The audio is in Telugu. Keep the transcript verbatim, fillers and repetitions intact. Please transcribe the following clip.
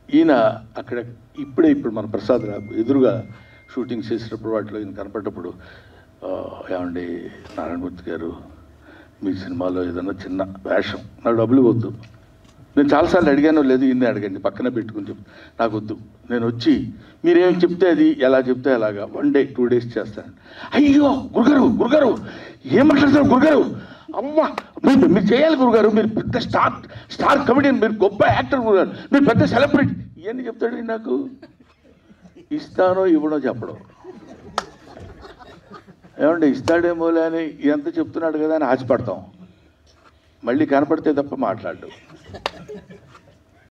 ఈయన అక్కడ ఇప్పుడే ఇప్పుడు మన ప్రసాద్ రావు ఎదురుగా షూటింగ్ చేసేటప్పుడు వాటిలో ఈయన కనపడ్డప్పుడు ఏమండి నారాయణమూర్తి గారు మీ సినిమాలో ఏదన్నా చిన్న వేషం నాకు డబ్బులు వద్దు, నేను చాలాసార్లు అడిగానో లేదు ఈయన్ని అడగండి పక్కన పెట్టుకుని చెప్పి నాకు వద్దు, నేను వచ్చి మీరేం చెప్తే అది ఎలా చెప్తే అలాగా వన్ డే టూ డేస్ చేస్తాను. అయ్యో గురుగారు గురుగారు ఏం మాట్లాడతారు గురుగారు, అమ్మ మీరు మీరు చేయాలి గురుగారు, మీరు పెద్ద స్టార్ స్టార్ కమెడియన్, మీరు గొప్ప యాక్టర్ గురుగారు, మీరు పెద్ద సెలబ్రిటీ, ఇవన్నీ చెప్తాడు నాకు. ఇస్తానో ఇవ్వడో చెప్పడం, ఏమంటే ఇస్తాడేమోలే అని ఎంత చెప్తున్నాడు కదా అని ఆశపడతాం, మళ్ళీ కనపడితే తప్ప మాట్లాడు.